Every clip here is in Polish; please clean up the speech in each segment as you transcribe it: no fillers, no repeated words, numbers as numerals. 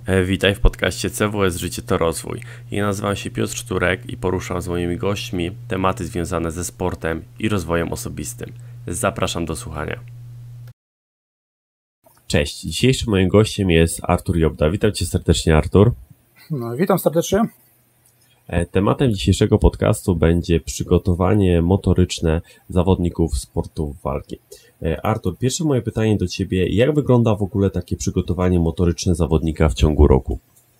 Witaj w podcaście CWS Życie to Rozwój. Ja nazywam się Piotr Szturek i poruszam z moimi gośćmi tematy związane ze sportem i rozwojem osobistym. Zapraszam do słuchania. Cześć, dzisiejszym moim gościem jest Artur Jobda. Witam Cię serdecznie, Artur. No, witam serdecznie. Tematem dzisiejszego podcastu będzie przygotowanie motoryczne zawodników sportów walki. Artur, pierwsze moje pytanie do Ciebie, jak wygląda w ogóle takie przygotowanie motoryczne zawodnika w ciągu roku?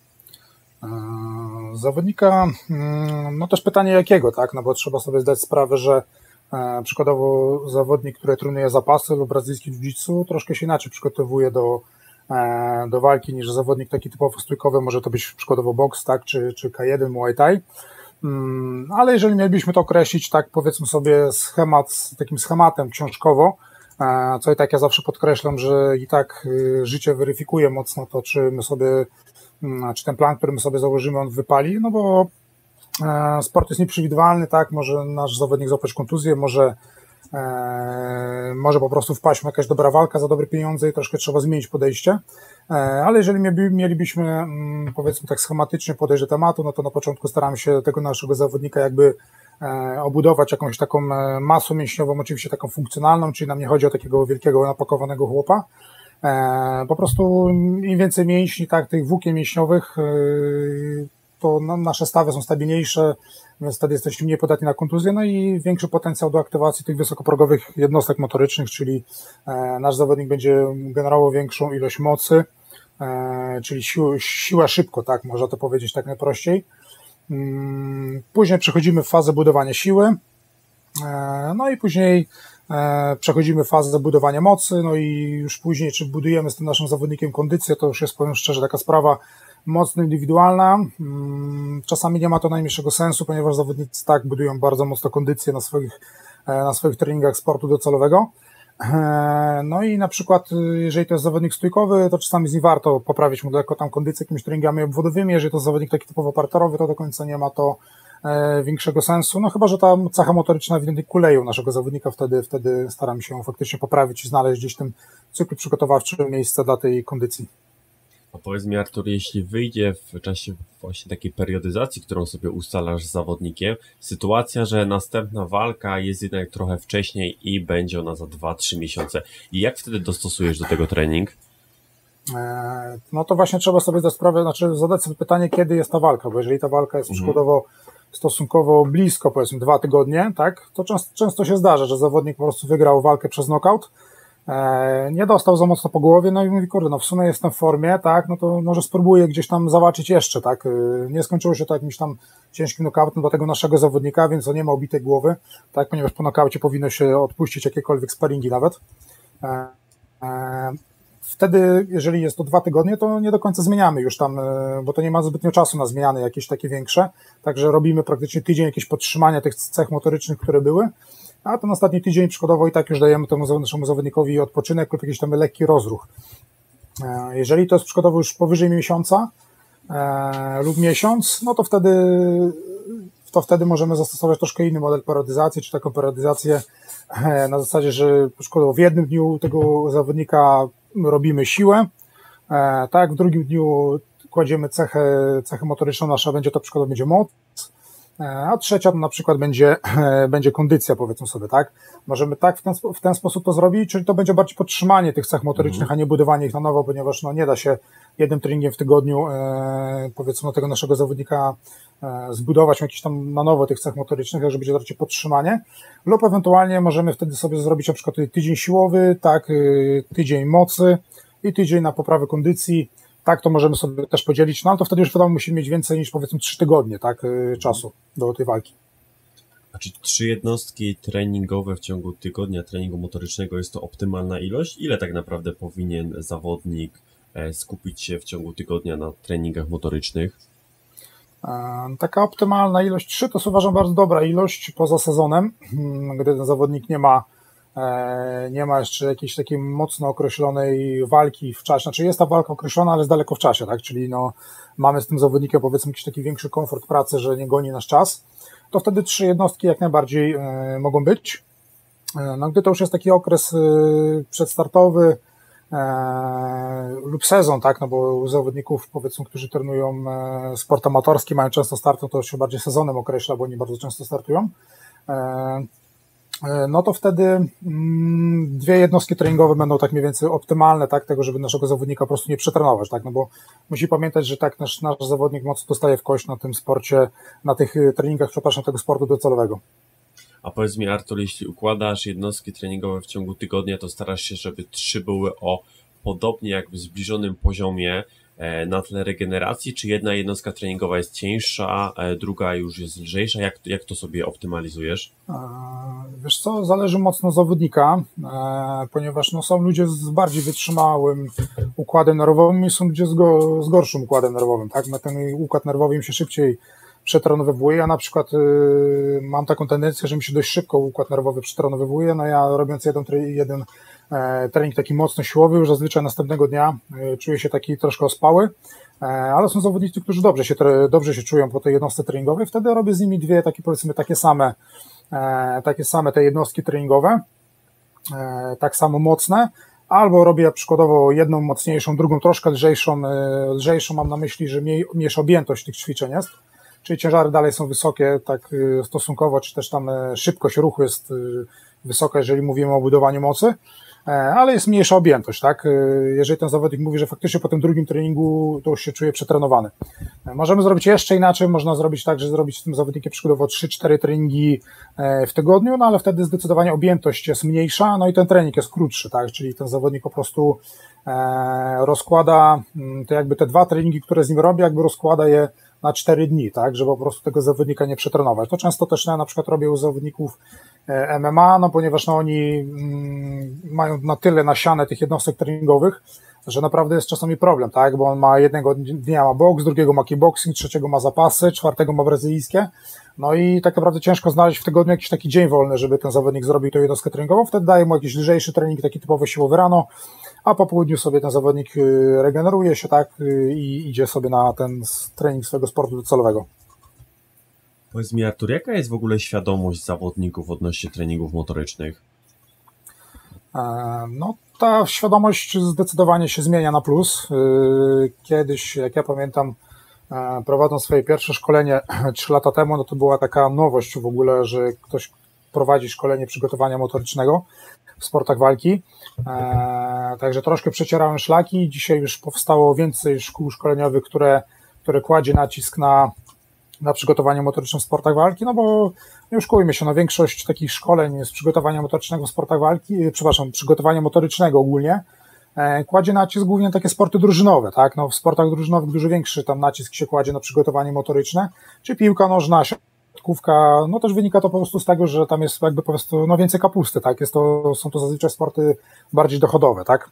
Zawodnika, no też pytanie jakiego, tak, no bo trzeba sobie zdać sprawę, że przykładowo zawodnik, który trenuje zapasy lub brazylijski jiu-jitsu, troszkę się inaczej przygotowuje do walki niż zawodnik taki typowo stójkowy, może to być przykładowo boks, tak, czy K1, Muay Thai. Ale jeżeli mielibyśmy to określić, tak powiedzmy sobie takim schematem książkowo, co i tak ja zawsze podkreślam, że i tak życie weryfikuje mocno to, czy ten plan, który my sobie założymy, on wypali, no bo sport jest nieprzewidywalny, tak, może nasz zawodnik złapać kontuzję, może po prostu wpaść mu jakaś dobra walka za dobre pieniądze i troszkę trzeba zmienić podejście, ale jeżeli mielibyśmy, powiedzmy tak schematycznie podejść do tematu, no to na początku staramy się tego naszego zawodnika jakby obudować jakąś taką masą mięśniową, oczywiście taką funkcjonalną, czyli nam nie chodzi o takiego wielkiego napakowanego chłopa, po prostu im więcej mięśni, tak, tych włókien mięśniowych, to nasze stawy są stabilniejsze, więc wtedy jesteśmy mniej podatni na kontuzję, no i większy potencjał do aktywacji tych wysokoprogowych jednostek motorycznych, czyli nasz zawodnik będzie generował większą ilość mocy, czyli siła szybko, tak, można to powiedzieć tak najprościej. Później przechodzimy w fazę budowania siły, no i później przechodzimy w fazę budowania mocy, no i już później, czy budujemy z tym naszym zawodnikiem kondycję, to już jest, powiem szczerze, taka sprawa mocno indywidualna. Czasami nie ma to najmniejszego sensu, ponieważ zawodnicy tak budują bardzo mocno kondycję na swoich treningach sportu docelowego. No i na przykład, jeżeli to jest zawodnik stójkowy, to czasami z nim warto poprawić mu lekko tam kondycję jakimiś treningami obwodowymi. Jeżeli to jest zawodnik taki typowo parterowy, to do końca nie ma to większego sensu. No chyba że ta cecha motoryczna ewidentnie kuleją naszego zawodnika, wtedy staramy się faktycznie poprawić i znaleźć gdzieś w tym cyklu przygotowawczym miejsce dla tej kondycji. A powiedz mi, Artur, jeśli wyjdzie w czasie właśnie takiej periodyzacji, którą sobie ustalasz z zawodnikiem, sytuacja, że następna walka jest jednak trochę wcześniej i będzie ona za 2-3 miesiące. I jak wtedy dostosujesz do tego trening? No to właśnie trzeba sobie zadać sobie pytanie, kiedy jest ta walka, bo jeżeli ta walka jest przykładowo stosunkowo blisko, powiedzmy 2 tygodnie, tak, to często się zdarza, że zawodnik po prostu wygrał walkę przez knockout, nie dostał za mocno po głowie, no i mówi, kurde, no w sumie jestem w formie, tak, no to może spróbuję gdzieś tam zawalczyć jeszcze, tak, nie skończyło się to jakimś tam ciężkim knockoutem dla tego naszego zawodnika, więc on nie ma obitej głowy, tak, ponieważ po knockaucie powinno się odpuścić jakiekolwiek sparingi nawet. Wtedy, jeżeli jest to 2 tygodnie, to nie do końca zmieniamy już tam, bo to nie ma zbytnio czasu na zmiany jakieś takie większe, także robimy praktycznie tydzień jakieś podtrzymania tych cech motorycznych, które były, a ten ostatni tydzień przykładowo i tak już dajemy temu naszemu zawodnikowi odpoczynek lub jakiś tam lekki rozruch. Jeżeli to jest przykładowo już powyżej miesiąca lub miesiąc, no to wtedy możemy zastosować troszkę inny model periodyzacji, czy taką periodyzację na zasadzie, że przykładowo w jednym dniu tego zawodnika robimy siłę, tak, w drugim dniu kładziemy cechę motoryczną, nasza będzie to przykładowo będzie moc, a trzecia to na przykład będzie kondycja, powiedzmy sobie, tak? Możemy tak w ten sposób to zrobić, czyli to będzie bardziej podtrzymanie tych cech motorycznych, a nie budowanie ich na nowo, ponieważ no nie da się jednym treningiem w tygodniu, powiedzmy, tego naszego zawodnika zbudować jakieś tam na nowo tych cech motorycznych, że będzie to raczej podtrzymanie, lub ewentualnie możemy wtedy sobie zrobić na przykład tydzień siłowy, tak, tydzień mocy i tydzień na poprawę kondycji. Tak, to możemy sobie też podzielić, no ale to wtedy już wiadomo, musimy mieć więcej niż powiedzmy 3 tygodnie, tak, czasu do tej walki. Znaczy 3 jednostki treningowe w ciągu tygodnia treningu motorycznego jest to optymalna ilość? Ile tak naprawdę powinien zawodnik skupić się w ciągu tygodnia na treningach motorycznych? Taka optymalna ilość 3 to jest, uważam, bardzo dobra ilość poza sezonem, gdy ten zawodnik nie ma jeszcze jakiejś takiej mocno określonej walki w czasie, znaczy jest ta walka określona, ale jest daleko w czasie, tak, czyli no mamy z tym zawodnikiem powiedzmy jakiś taki większy komfort pracy, że nie goni nasz czas, to wtedy 3 jednostki jak najbardziej mogą być. No gdy to już jest taki okres przedstartowy, lub sezon, tak, no bo u zawodników, powiedzmy, którzy trenują sport amatorski, mają często starty, to się bardziej sezonem określa, bo oni bardzo często startują, no to wtedy dwie jednostki treningowe będą tak mniej więcej optymalne, tak, tego, żeby naszego zawodnika po prostu nie przetrenować, tak, no bo musi pamiętać, że tak nasz zawodnik mocno dostaje w kość na tym sporcie, na tych treningach, przepraszam, tego sportu docelowego. A powiedz mi, Artur, jeśli układasz jednostki treningowe w ciągu tygodnia, to starasz się, żeby 3 były o podobnie jakby zbliżonym poziomie na tle regeneracji, czy jedna jednostka treningowa jest cieńsza, druga już jest lżejsza? Jak to sobie optymalizujesz? Wiesz co, zależy mocno od zawodnika, ponieważ no, są ludzie z bardziej wytrzymałym układem nerwowym i są ludzie z gorszym układem nerwowym, tak? Na ten układ nerwowy im się szybciej przetrenowywuje. Ja na przykład mam taką tendencję, że mi się dość szybko układ nerwowy przetrenowywuje. No ja robiąc jeden trening taki mocno siłowy, już zazwyczaj następnego dnia czuję się taki troszkę ospały, ale są zawodnicy, którzy dobrze się czują po tej jednostce treningowej. Wtedy robię z nimi dwie takie, powiedzmy, takie same te jednostki treningowe, tak samo mocne, albo robię przykładowo jedną mocniejszą, drugą troszkę lżejszą mam na myśli, że mniejsza objętość tych ćwiczeń jest, czyli ciężary dalej są wysokie, tak stosunkowo, czy też tam szybkość ruchu jest wysoka, jeżeli mówimy o budowaniu mocy, ale jest mniejsza objętość, tak? Jeżeli ten zawodnik mówi, że faktycznie po tym drugim treningu to już się czuje przetrenowany. Możemy zrobić jeszcze inaczej, można zrobić tak, że zrobić z tym zawodnikiem przykładowo 3-4 treningi w tygodniu, no ale wtedy zdecydowanie objętość jest mniejsza, no i ten trening jest krótszy, tak? Czyli ten zawodnik po prostu rozkłada te 2 treningi, które z nim robi, jakby rozkłada je na 4 dni, tak, żeby po prostu tego zawodnika nie przetrenować. To często też ja na przykład robię u zawodników MMA, no ponieważ no oni mają na tyle nasiane tych jednostek treningowych, że naprawdę jest czasami problem, tak, bo on ma jednego dnia ma boks, drugiego ma kickboxing, trzeciego ma zapasy, czwartego ma brazylijskie, no i tak naprawdę ciężko znaleźć w tygodniu jakiś taki dzień wolny, żeby ten zawodnik zrobił tą jednostkę treningową, wtedy daje mu jakiś lżejszy trening, taki typowy siłowy rano, a po południu sobie ten zawodnik regeneruje się, tak, i idzie sobie na ten trening swojego sportu docelowego. Powiedz mi, Artur, jaka jest w ogóle świadomość zawodników odnośnie treningów motorycznych? No, ta świadomość zdecydowanie się zmienia na plus. Kiedyś, jak ja pamiętam, prowadząc swoje pierwsze szkolenie 3 lata temu, no to była taka nowość w ogóle, że ktoś prowadzi szkolenie przygotowania motorycznego w sportach walki. Także troszkę przecierałem szlaki. Dzisiaj już powstało więcej szkół szkoleniowych, które kładzie nacisk na przygotowanie motoryczne w sportach walki, no bo nie oszukujmy się, no większość takich szkoleń z przygotowania motorycznego w sportach walki, przygotowania motorycznego ogólnie, kładzie nacisk głównie na takie sporty drużynowe, tak, no w sportach drużynowych dużo większy tam nacisk się kładzie na przygotowanie motoryczne, czy piłka nożna, siatkówka, no też wynika to po prostu z tego, że tam jest jakby po prostu no więcej kapusty, tak, są to zazwyczaj sporty bardziej dochodowe, tak.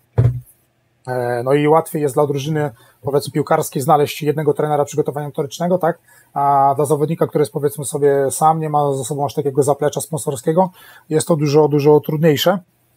No i łatwiej jest dla drużyny, powiedzmy, piłkarskiej znaleźć jednego trenera przygotowania motorycznego, tak, a dla zawodnika, który jest, powiedzmy sobie, sam, nie ma za sobą aż takiego zaplecza sponsorskiego, jest to dużo trudniejsze.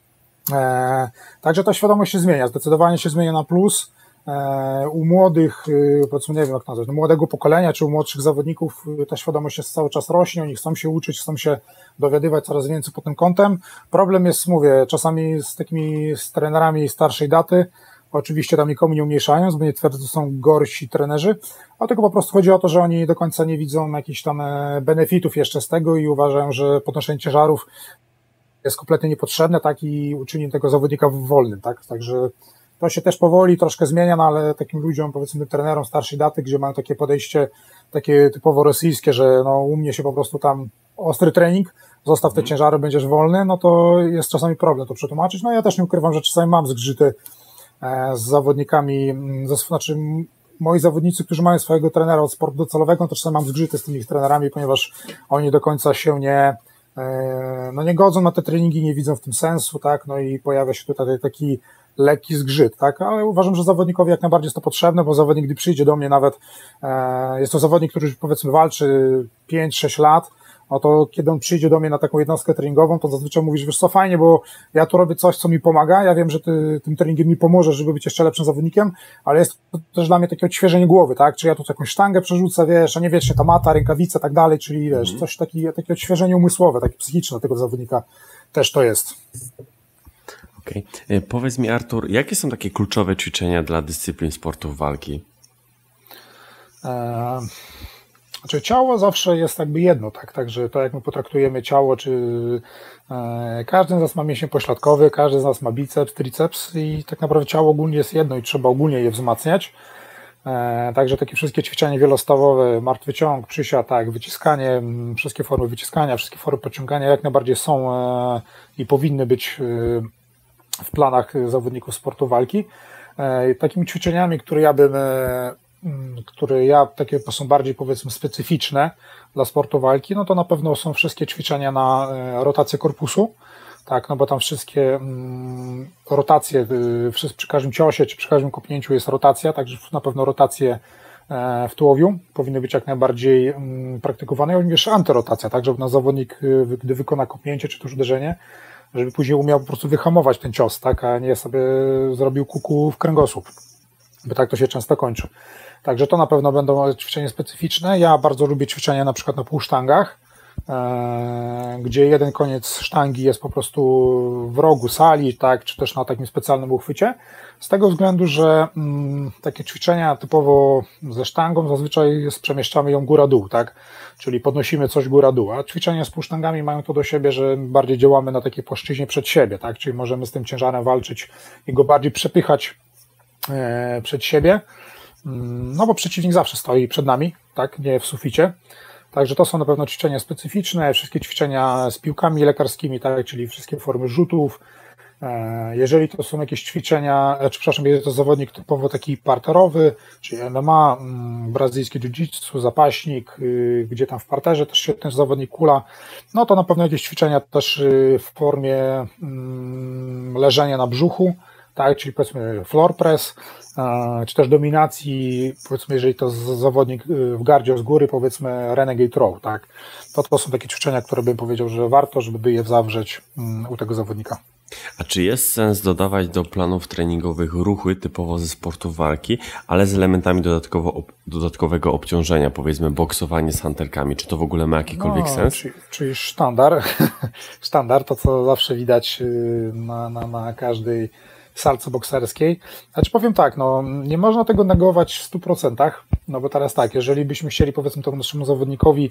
Także ta świadomość się zmienia, zdecydowanie się zmienia na plus. U młodych, powiedzmy, nie wiem jak nazwać, młodego pokolenia, czy u młodszych zawodników ta świadomość jest cały czas rośnie, oni chcą się uczyć, chcą się dowiadywać coraz więcej pod tym kątem. Problem jest, mówię, czasami z trenerami starszej daty, oczywiście tam nikomu nie umniejszając, bo nie twierdzę, że to są gorsi trenerzy, a tylko po prostu chodzi o to, że oni do końca nie widzą jakichś tam benefitów jeszcze z tego i uważają, że podnoszenie ciężarów jest kompletnie niepotrzebne, tak, i uczyni tego zawodnika wolnym, tak, także to się też powoli troszkę zmienia, no ale takim ludziom, powiedzmy trenerom starszej daty, gdzie mają takie podejście takie typowo rosyjskie, że no u mnie się po prostu tam ostry trening, zostaw te ciężary, będziesz wolny, no to jest czasami problem to przetłumaczyć. No ja też nie ukrywam, że czasami mam zgrzyty z zawodnikami, znaczy moi zawodnicy, którzy mają swojego trenera od sportu docelowego, to czasami mam zgrzyty z tymi trenerami, ponieważ oni do końca się nie godzą na te treningi, nie widzą w tym sensu, tak, no i pojawia się tutaj taki lekki zgrzyt, tak, ale uważam, że zawodnikowi jak najbardziej jest to potrzebne, bo zawodnik, gdy przyjdzie do mnie nawet, jest to zawodnik, który powiedzmy walczy 5-6 lat, no to kiedy on przyjdzie do mnie na taką jednostkę treningową, to zazwyczaj mówisz, wiesz co, fajnie, bo ja tu robię coś, co mi pomaga, ja wiem, że ty tym treningiem mi pomożesz, żeby być jeszcze lepszym zawodnikiem, ale jest to też dla mnie takie odświeżenie głowy, tak, czy ja tu jakąś sztangę przerzucę, wiesz, a nie wiecznie ta mata, rękawice, tak dalej, czyli wiesz, coś takie odświeżenie umysłowe, takie psychiczne tego zawodnika też to jest. Okej. Powiedz mi, Artur, jakie są takie kluczowe ćwiczenia dla dyscyplin sportów walki? Znaczy ciało zawsze jest jakby jedno, tak? Także to jak my potraktujemy ciało, czy każdy z nas ma mięsień pośladkowy, każdy z nas ma biceps, triceps i tak naprawdę ciało ogólnie jest jedno i trzeba ogólnie je wzmacniać. Także takie wszystkie ćwiczenia wielostawowe, martwy ciąg, przysiad, tak, wyciskanie, wszystkie formy wyciskania, wszystkie formy podciągania jak najbardziej są i powinny być w planach zawodników sportu walki. Takimi ćwiczeniami, które takie są bardziej powiedzmy specyficzne dla sportu walki, no to na pewno są wszystkie ćwiczenia na rotację korpusu, tak, no bo tam wszystkie rotacje, przy każdym ciosie czy przy każdym kopnięciu jest rotacja, także na pewno rotacje w tułowiu powinny być jak najbardziej praktykowane, i również antyrotacja, tak, żeby zawodnik, gdy wykona kopnięcie czy też uderzenie, żeby później umiał po prostu wyhamować ten cios, tak, a nie sobie zrobił kuku w kręgosłup, bo tak to się często kończy. Także to na pewno będą ćwiczenia specyficzne. Ja bardzo lubię ćwiczenia na przykład na półsztangach, gdzie jeden koniec sztangi jest po prostu w rogu sali, tak, czy też na takim specjalnym uchwycie, z tego względu, że takie ćwiczenia typowo ze sztangą zazwyczaj przemieszczamy ją góra-dół, tak, czyli podnosimy coś góra-dół, a ćwiczenia z półsztangami mają to do siebie, że bardziej działamy na takiej płaszczyźnie przed siebie, tak, czyli możemy z tym ciężarem walczyć i go bardziej przepychać przed siebie, no bo przeciwnik zawsze stoi przed nami, tak, nie w suficie. Także to są na pewno ćwiczenia specyficzne, wszystkie ćwiczenia z piłkami lekarskimi, tak, czyli wszystkie formy rzutów. Jeżeli to są jakieś ćwiczenia, jeżeli to zawodnik typowo taki parterowy, czyli MMA, brazylijskie jiu-jitsu, zapaśnik, gdzie tam w parterze też świetny zawodnik kula, no to na pewno jakieś ćwiczenia też w formie leżenia na brzuchu, tak, czyli powiedzmy floor press, czy też dominacji, powiedzmy, jeżeli to zawodnik w gardzie z góry, powiedzmy renegade row, tak, to są takie ćwiczenia, które bym powiedział, że warto, żeby je zawrzeć u tego zawodnika. A czy jest sens dodawać do planów treningowych ruchy typowo ze sportu walki, ale z elementami dodatkowego obciążenia, powiedzmy boksowanie z hantelkami? Czy to w ogóle ma jakikolwiek sens? Czyli sztandar, to co zawsze widać na każdej salce bokserskiej. Znaczy powiem tak, no nie można tego negować w 100%, no bo teraz tak, jeżeli byśmy chcieli, powiedzmy, temu naszemu zawodnikowi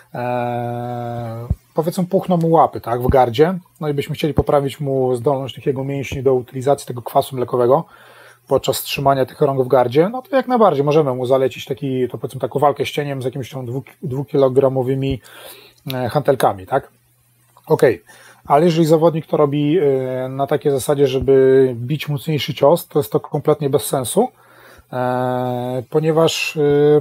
powiedzmy puchną mu łapy, tak, w gardzie, no i byśmy chcieli poprawić mu zdolność tych jego mięśni do utylizacji tego kwasu mlekowego podczas trzymania tych rąk w gardzie, no to jak najbardziej możemy mu zalecić to powiedzmy taką walkę z cieniem z jakimiś tam 2-kilogramowymi hantelkami, tak? Okej. Ale jeżeli zawodnik to robi na takiej zasadzie, żeby bić mocniejszy cios, to jest to kompletnie bez sensu, ponieważ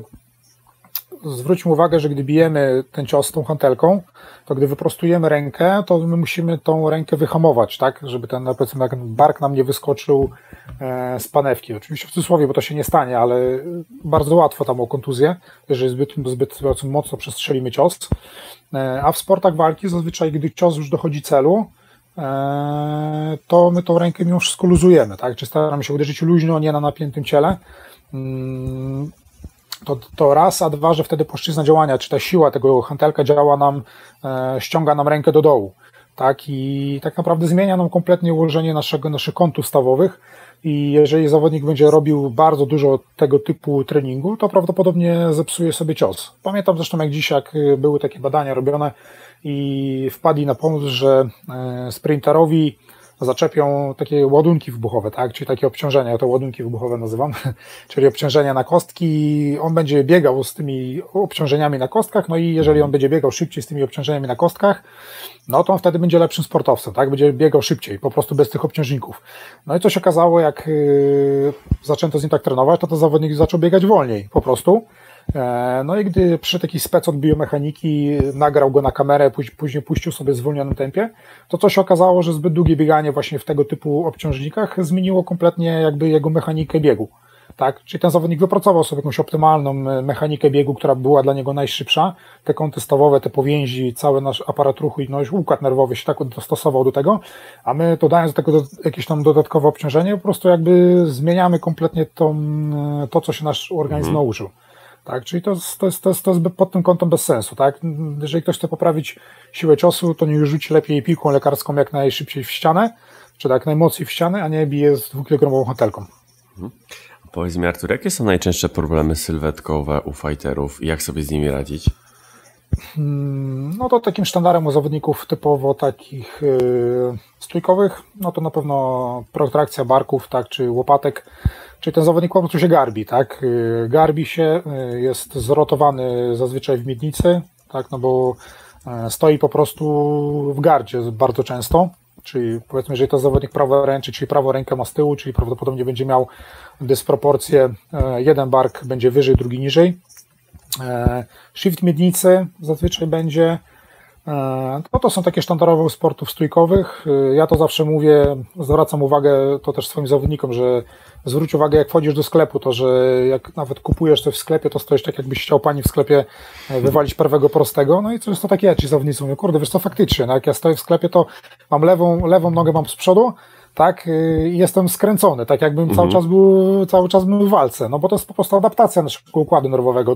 zwróćmy uwagę, że gdy bijemy ten cios tą hantelką, to gdy wyprostujemy rękę, to my musimy tą rękę wyhamować, tak, żeby ten, powiedzmy, jak bark nam nie wyskoczył z panewki. Oczywiście w cudzysłowie, bo to się nie stanie, ale bardzo łatwo tam o kontuzję, jeżeli zbyt mocno przestrzelimy cios. A w sportach walki zazwyczaj, gdy cios już dochodzi celu, to my tą rękę mimo wszystko luzujemy, tak? Czy staramy się uderzyć luźno, nie na napiętym ciele. To raz, a dwa, że wtedy płaszczyzna działania, czy ta siła tego hantelka działa nam, ściąga nam rękę do dołu, tak? I tak naprawdę zmienia nam kompletnie ułożenie naszych kątów stawowych. I jeżeli zawodnik będzie robił bardzo dużo tego typu treningu, to prawdopodobnie zepsuje sobie cios. Pamiętam zresztą jak dziś, jak były takie badania robione i wpadli na pomysł, że sprinterowi zaczepią takie ładunki wybuchowe, tak? Czyli takie obciążenia, ja to ładunki wybuchowe nazywam, czyli obciążenia na kostki, on będzie biegał z tymi obciążeniami na kostkach, no i jeżeli on będzie biegał szybciej z tymi obciążeniami na kostkach, no to on wtedy będzie lepszym sportowcem, tak? Będzie biegał szybciej, po prostu bez tych obciążników. No i co się okazało, jak zaczęto z nim tak trenować, to zawodnik zaczął biegać wolniej, po prostu. No i gdy przyszedł jakiś spec od biomechaniki, nagrał go na kamerę, później puścił sobie w zwolnionym tempie, to co się okazało, że zbyt długie bieganie właśnie w tego typu obciążnikach zmieniło kompletnie jakby jego mechanikę biegu. Tak? Czyli ten zawodnik wypracował sobie jakąś optymalną mechanikę biegu, która była dla niego najszybsza, te kąty stawowe, te powięzi, cały nasz aparat ruchu i no już układ nerwowy się tak dostosował do tego, a my dodając do tego jakieś tam dodatkowe obciążenie, po prostu jakby zmieniamy kompletnie to co się nasz organizm nauczył. Tak, czyli to jest pod tym kątem bez sensu, tak? Jeżeli ktoś chce poprawić siłę ciosu, to niech rzuci lepiej piłką lekarską jak najszybciej w ścianę, czy tak najmocniej w ścianę, a nie bije z 2-kilogramową hatelką. Powiedz mi, Artur, jakie są najczęstsze problemy sylwetkowe u fighterów i jak sobie z nimi radzić? No to takim sztandarem u zawodników typowo takich stójkowych, no to na pewno protrakcja barków, tak, czy łopatek, czyli ten zawodnik po prostu się garbi, tak, garbi się, jest zrotowany zazwyczaj w miednicy, tak, no bo stoi po prostu w gardzie bardzo często, czyli powiedzmy, jeżeli to zawodnik praworęczy, czyli prawą rękę ma z tyłu, czyli prawdopodobnie będzie miał dysproporcję, jeden bark będzie wyżej, drugi niżej. Shift miednicy zazwyczaj będzie. No to są takie sztandarowe sportów stójkowych. Ja to zawsze mówię, zwracam uwagę to też swoim zawodnikom, że zwróć uwagę, jak wchodzisz do sklepu, to że jak nawet kupujesz coś w sklepie, to stoisz tak, jakbyś chciał pani w sklepie wywalić prawego prostego. No i często tak ja ci zawodnicy mówią, kurde, wiesz co, faktycznie, no jak ja stoję w sklepie, to mam lewą nogę mam z przodu, tak, i jestem skręcony, tak jakbym cały czas był w walce, no bo to jest po prostu adaptacja naszego układu nerwowego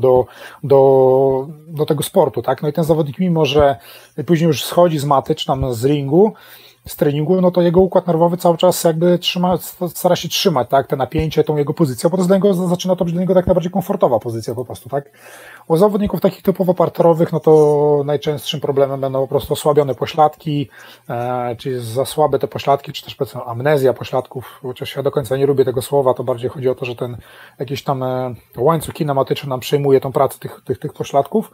do tego sportu, tak, no i ten zawodnik, mimo że później już schodzi z maty, czy tam z ringu, z treningu, no to jego układ nerwowy cały czas jakby stara się trzymać, tak, te napięcie, tą jego pozycję, bo to zaczyna to być dla niego tak najbardziej komfortowa pozycja po prostu, tak. U zawodników takich typowo parterowych, no to najczęstszym problemem będą po prostu osłabione pośladki, czyli za słabe te pośladki, czy też powiedzmy amnezja pośladków, chociaż ja do końca nie lubię tego słowa, to bardziej chodzi o to, że ten jakiś tam łańcuch kinematyczny nam przejmuje tą pracę tych pośladków.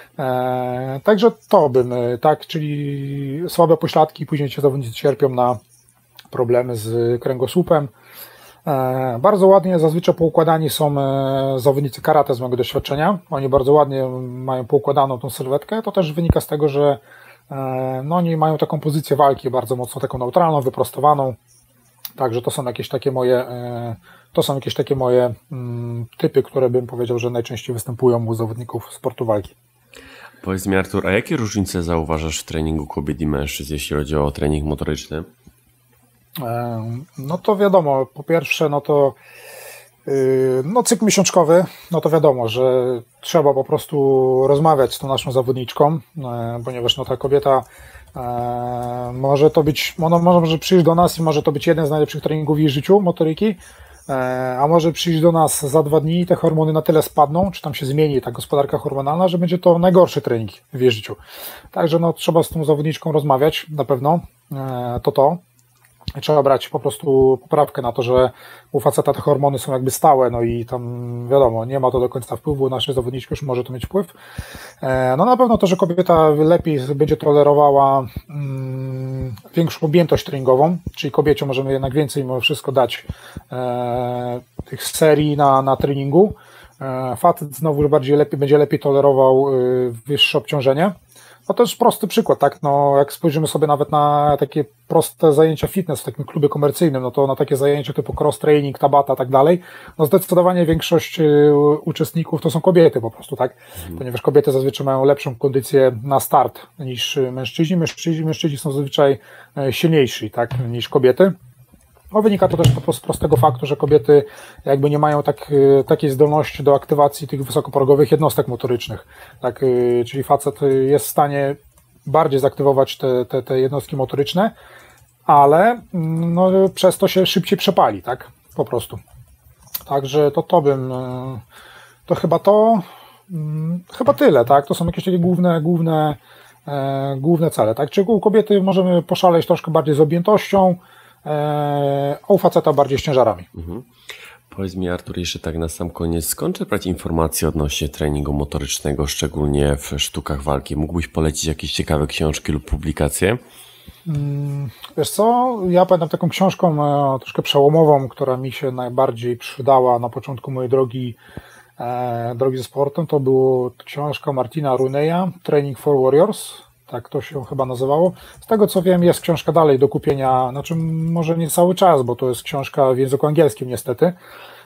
Także to bym, tak, czyli słabe pośladki, później ci zawodnicy cierpią na problemy z kręgosłupem. Bardzo ładnie zazwyczaj poukładani są zawodnicy karate z mojego doświadczenia. Oni bardzo ładnie mają poukładaną tą sylwetkę. To też wynika z tego, że no, oni mają taką pozycję walki bardzo mocno taką neutralną, wyprostowaną. Także to są jakieś takie moje typy, które bym powiedział, że najczęściej występują u zawodników sportu walki. Powiedz mi, Artur, a jakie różnice zauważasz w treningu kobiet i mężczyzn, jeśli chodzi o trening motoryczny? No to wiadomo, po pierwsze, no to cykl miesiączkowy, no to wiadomo, że trzeba po prostu rozmawiać z tą naszą zawodniczką, ponieważ no ta kobieta może przyjść do nas i może to być jeden z najlepszych treningów w jej życiu, motoryki, a może przyjść do nas za 2 dni i te hormony na tyle spadną, czy tam się zmieni ta gospodarka hormonalna, że będzie to najgorszy trening w jej życiu. Także no, trzeba z tą zawodniczką rozmawiać, na pewno, Trzeba brać po prostu poprawkę na to, że u faceta te hormony są jakby stałe, no i tam wiadomo, nie ma to do końca wpływu, naszej zawodniczki już może to mieć wpływ. No na pewno to, że kobieta lepiej będzie tolerowała większą objętość treningową, czyli kobiecie możemy jednak więcej mimo wszystko dać tych serii na treningu. Facet znowu będzie lepiej tolerował wyższe obciążenie. No to jest prosty przykład, tak, no jak spojrzymy sobie nawet na takie proste zajęcia fitness w takim klubie komercyjnym, no to na takie zajęcia typu cross training, tabata, tak dalej, no zdecydowanie większość uczestników to są kobiety po prostu, tak, ponieważ kobiety zazwyczaj mają lepszą kondycję na start niż mężczyźni są zazwyczaj silniejsi, tak, niż kobiety. No, wynika to też po prostu z prostego faktu, że kobiety jakby nie mają takiej zdolności do aktywacji tych wysokoprogowych jednostek motorycznych. Tak, czyli facet jest w stanie bardziej zaktywować te jednostki motoryczne, ale no, przez to się szybciej przepali, tak, po prostu. Także to chyba tyle, tak, to są jakieś takie główne cele, tak, czyli u kobiety możemy poszaleć troszkę bardziej z objętością, a u faceta bardziej z ciężarami. Powiedz mi, Artur, jeszcze tak na sam koniec, skąd czerpać informacje odnośnie treningu motorycznego, szczególnie w sztukach walki? Mógłbyś polecić jakieś ciekawe książki lub publikacje? Wiesz co, ja pamiętam taką książką troszkę przełomową, która mi się najbardziej przydała na początku mojej drogi ze sportem, to była książka Martina Runeya, Training for Warriors. Tak to się chyba nazywało. Z tego co wiem, jest książka dalej do kupienia, znaczy może nie cały czas, bo to jest książka w języku angielskim niestety.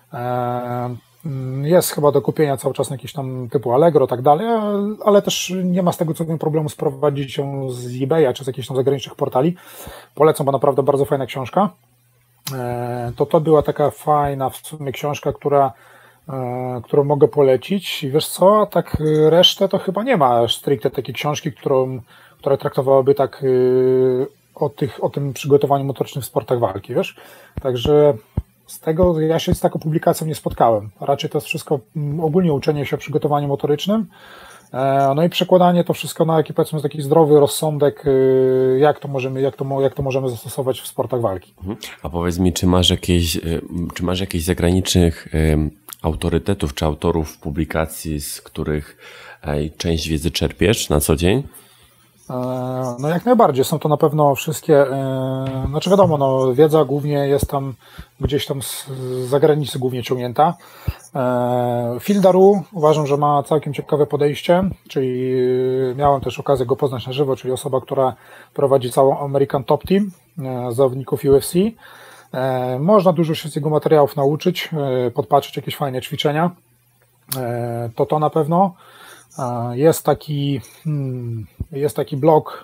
Jest chyba do kupienia cały czas na jakiś tam typu Allegro, tak dalej, ale też nie ma z tego co wiem problemu sprowadzić ją z eBaya czy z jakichś tam zagranicznych portali. Polecam, bo naprawdę bardzo fajna książka. To była taka fajna w sumie książka, którą mogę polecić. I wiesz co, tak resztę to chyba nie ma stricte takiej książki, która traktowałaby tak o tym przygotowaniu motorycznym w sportach walki, wiesz? Także z tego ja się z taką publikacją nie spotkałem. Raczej to jest wszystko ogólnie uczenie się o przygotowaniu motorycznym, no i przekładanie to wszystko na powiedzmy taki zdrowy rozsądek, jak to możemy zastosować w sportach walki. A powiedz mi, czy masz jakieś zagranicznych autorytetów czy autorów publikacji, z których część wiedzy czerpiesz na co dzień? No jak najbardziej, są to na pewno wszystkie, znaczy wiadomo, no wiedza głównie jest tam gdzieś tam z zagranicy głównie ciągnięta. Phil Daru uważam, że ma całkiem ciekawe podejście, czyli miałem też okazję go poznać na żywo, czyli osoba, która prowadzi całą American Top Team zawodników UFC. Można dużo się z jego materiałów nauczyć, podpatrzeć jakieś fajne ćwiczenia, to na pewno. Jest taki blog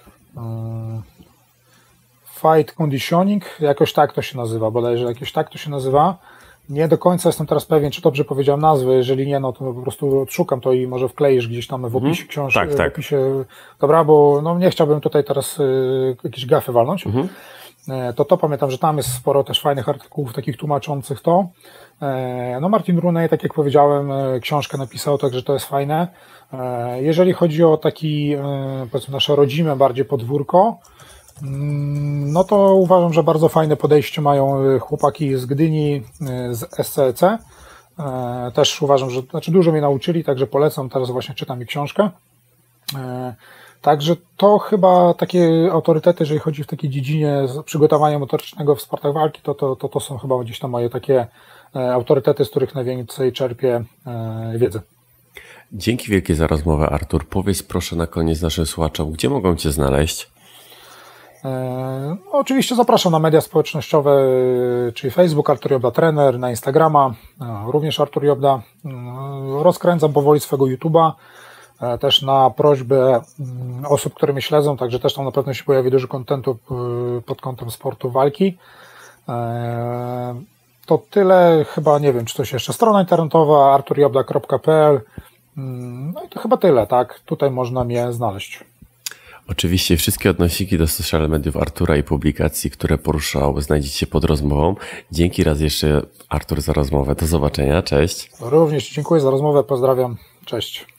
Fight Conditioning, jakoś tak to się nazywa, bodajże jakoś tak to się nazywa. Nie do końca jestem teraz pewien, czy dobrze powiedziałem nazwę, jeżeli nie, no to po prostu odszukam to i może wkleisz gdzieś tam w opisie książki. Tak. W opisie, dobra, bo no nie chciałbym tutaj teraz jakieś gafy walnąć. To pamiętam, że tam jest sporo też fajnych artykułów takich tłumaczących to. No Martin Rooney, tak jak powiedziałem, książkę napisał, także to jest fajne. Jeżeli chodzi o taki, powiedzmy, nasze rodzime bardziej podwórko, no to uważam, że bardzo fajne podejście mają chłopaki z Gdyni, z SCEC. Też uważam, że dużo mnie nauczyli, także polecam, teraz właśnie czytam ich książkę. Także to chyba takie autorytety, jeżeli chodzi w takiej dziedzinie przygotowania motorycznego w sportach walki, to są chyba gdzieś tam moje takie autorytety, z których najwięcej czerpię wiedzy. Dzięki wielkie za rozmowę, Artur. Powiedz proszę na koniec naszym słuchaczom, gdzie mogą Cię znaleźć? Oczywiście zapraszam na media społecznościowe, czyli Facebook, Artur Jobda Trener, na Instagrama, również Artur Jobda. Rozkręcam powoli swego YouTube'a, też na prośbę osób, które mnie śledzą, także też tam na pewno się pojawi dużo kontentu pod kątem sportu walki. To tyle, chyba nie wiem, czy coś jeszcze. Strona internetowa arturjobda.pl. No i to chyba tyle, tak? Tutaj można mnie znaleźć. Oczywiście wszystkie odnosiki do social mediów Artura i publikacji, które poruszał, znajdziecie pod rozmową. Dzięki raz jeszcze, Artur, za rozmowę. Do zobaczenia. Cześć. Również dziękuję za rozmowę. Pozdrawiam. Cześć.